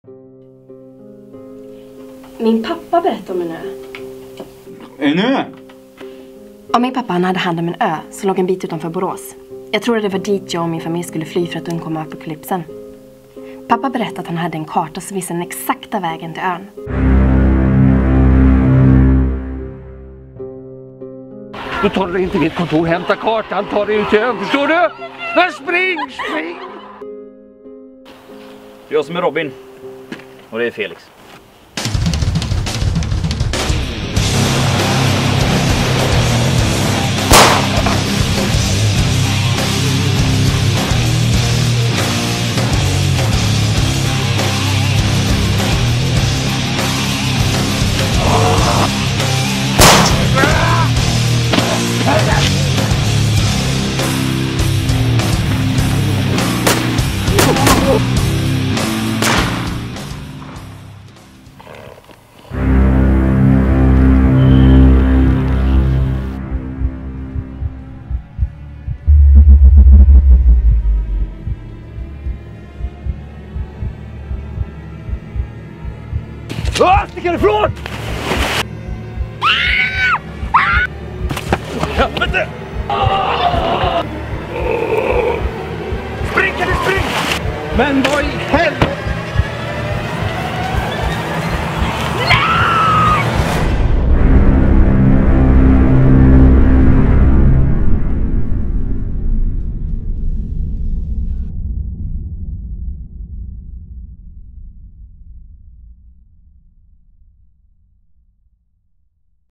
Min pappa berättade om en ö. En ö? Ja, min pappa han hade hand om en ö som låg en bit utanför Borås. Jag tror att det var dit jag och min familj skulle fly för att undkomma apokalypsen. Pappa berättade att han hade en karta som visade den exakta vägen till ön. Du tar dig in till mitt kontor, hämta kartan, tar dig ut till ön, förstår du? Men spring! Jag som är Robin. Och det är Felix. Stick härifrån! Helvete! Spring! Men vad i helvete?